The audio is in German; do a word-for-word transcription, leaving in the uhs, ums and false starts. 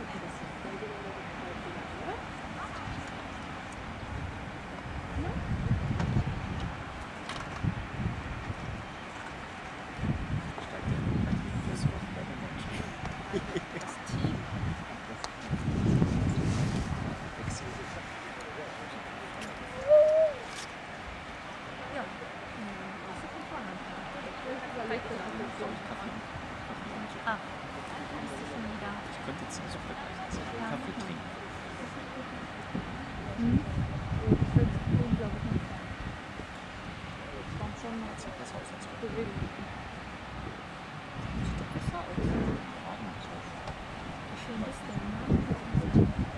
Ah, das ist schon wieder. Ich könnte jetzt also vielleicht einen Kaffee trinken. Mhm. Das wird unglaublich. Das schon mal Sieht besser aus als bei bewegen. Sieht doch besser aus. Wie schön ist denn, ne?